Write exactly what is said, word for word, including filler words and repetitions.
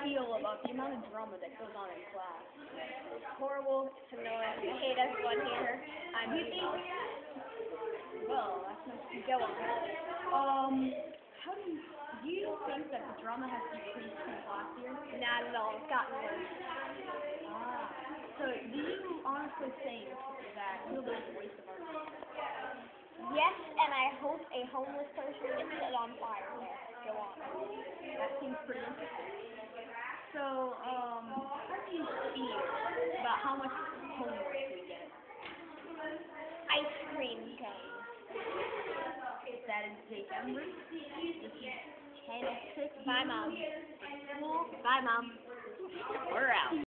feel about the amount of drama that goes on in class? It's horrible. It's annoying. I hate everyone here. I'm You think? Well, that's not Go on. Um, how do you, do you think that the drama has decreased in class here? Not at all. It's gotten worse. Ah. So, do you honestly think that Fielder is a waste of our time? Yes, and I hope a homeless person gets set on fire there. Go on. That seems pretty interesting. So, um, how do you feel about how much homework we get? Ice cream cone. That is Jake Ember. This is ten oh six. Bye, Mom. School. Bye, Mom. We're out.